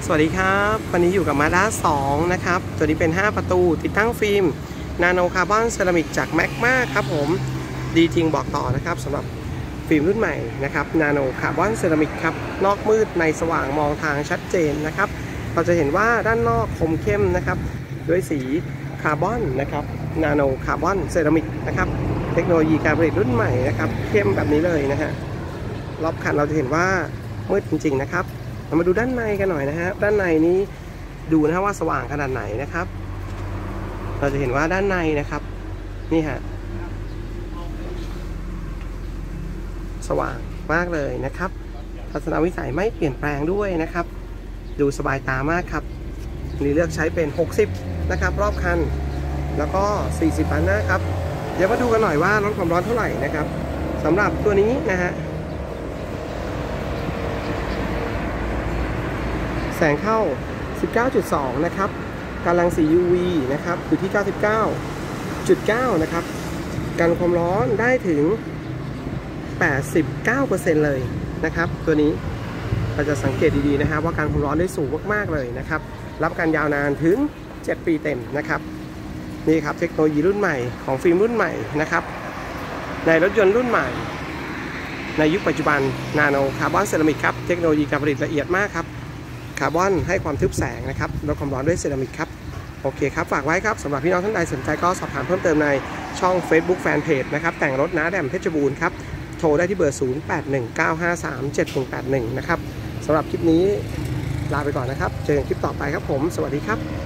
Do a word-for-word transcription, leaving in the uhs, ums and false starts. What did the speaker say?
สวัสดีครับวันนี้อยู่กับ Mazda สองนะครับตัวนี้เป็นห้าประตูติดตั้งฟิล์มนาโนคาร์บอนเซรามิกจากแมกมาครับผมดีจริงบอกต่อนะครับสำหรับฟิล์มรุ่นใหม่นะครับนาโนคาร์บอนเซรามิกครับนอกมืดในสว่างมองทางชัดเจนนะครับเราจะเห็นว่าด้านนอกคมเข้มนะครับด้วยสีคาร์บอนนะครับนาโนคาร์บอนเซรามิกนะครับเทคโนโลยีการผลิตรุ่นใหม่นะครับเข้มแบบนี้เลยนะฮะรอบคันเราจะเห็นว่ามืดจริงๆนะครับเรามาดูด้านในกันหน่อยนะฮะด้านในนี้ดูนะว่าสว่างขนาดไหนนะครับเราจะเห็นว่าด้านในนะครับนี่ฮะสว่างมากเลยนะครับทัศนวิสัยไม่เปลี่ยนแปลงด้วยนะครับดูสบายตามากครับนี่เลือกใช้เป็นหกสิบนะครับรอบคันแล้วก็สี่สิบปานหน้าครับเดี๋ยวมาดูกันหน่อยว่าลดความร้อนเท่าไหร่นะครับสำหรับตัวนี้นะฮะแสงเข้า สิบเก้าจุดสอง นะครับการรังสี ยู วี นะครับอยู่ที่ เก้าสิบเก้าจุดเก้า นะครับกันความร้อนได้ถึง แปดสิบเก้าเปอร์เซ็นต์ เลยนะครับตัวนี้เราจะสังเกตดีๆนะครับว่าการความร้อนได้สูงมากๆเลยนะครับรับประกันยาวนานถึงเจ็ดปีเต็มนะครับนี่ครับเทคโนโลยีรุ่นใหม่ของฟิล์มรุ่นใหม่นะครับในรถยนต์รุ่นใหม่ในยุคปัจจุบันนาโนคาร์บอนเซรามิกครับเทคโนโลยีการผลิตละเอียดมากครับคาร์บอนให้ความทึบแสงนะครับลดความร้อนด้วยเซรามิกครับโอเคครับฝากไว้ครับสำหรับพี่น้องท่านใดสนใจก็สอบถามเพิ่มเติมในช่อง Facebook Fanpage นะครับแต่งรถน้าแดมเพชรบูรณ์ครับโทรได้ที่เบอร์ ศูนย์ แปด หนึ่ง เก้า ห้า สาม เจ็ด หนึ่ง แปด หนึ่ง นะครับสำหรับคลิปนี้ลาไปก่อนนะครับเจอกันคลิปต่อไปครับผมสวัสดีครับ